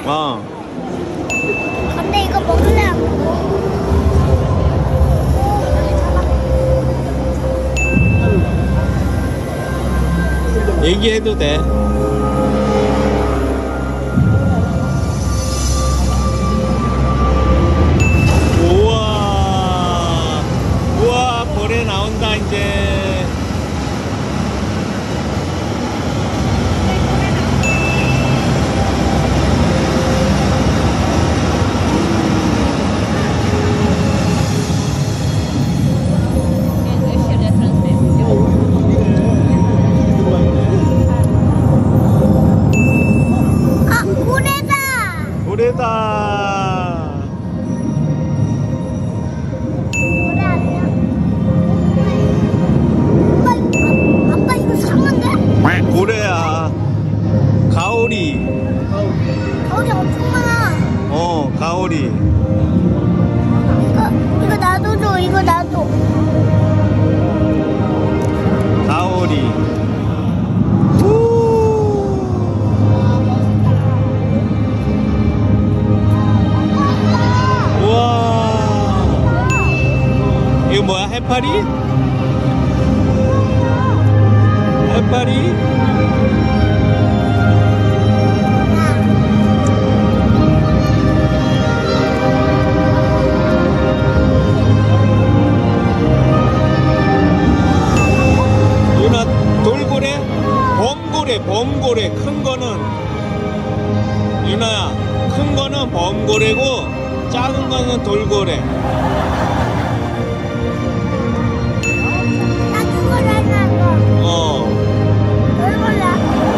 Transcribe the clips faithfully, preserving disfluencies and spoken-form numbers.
어. 근데 이거 먹을래 안 먹어? 얘기해도 돼. 우와, 우와, 고래 나온다 이제. 아, 고래다. 고래다. 고래 아니야? 아빠, 이거- 아빠 이거 상어인데? 고래야. 가오리. 거기 엄청 많아. 어, 가오리. 이거 이거 나도 줘. 이거 나도. 가오리. 우와. 이거 뭐야? 해파리? 해파리? 누나 돌고래? 범고래, 범고래. 큰 거는 유나야, 큰 거는 범고래고 작은 거는 돌고래. 나 그걸 하나 너. 어. 뭘 몰라?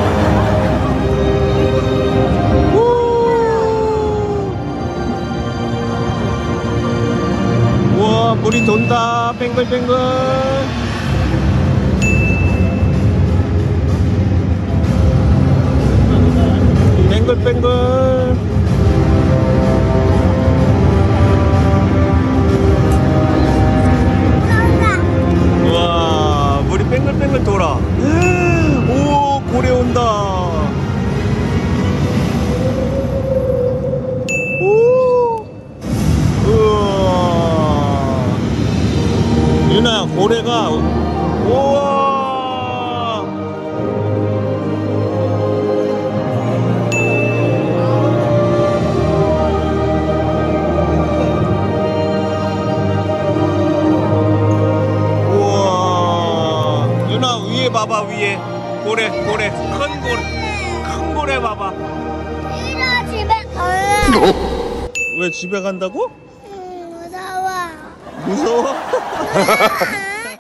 우와, 물이 돈다. 뱅글뱅글. 뱅글뱅글. 올라온다. 우와, 물이 뱅글뱅글 돌아. 오, 고래 온다. 오, 우와. 유나, 고래가, 우와. 우와. 유나, 위에 봐봐, 위에. 고래, 고래. 큰 고래. 큰 고래 봐봐. 이리 집에 갈래. 왜 집에 간다고? 음, 무서워. 무서워? 아.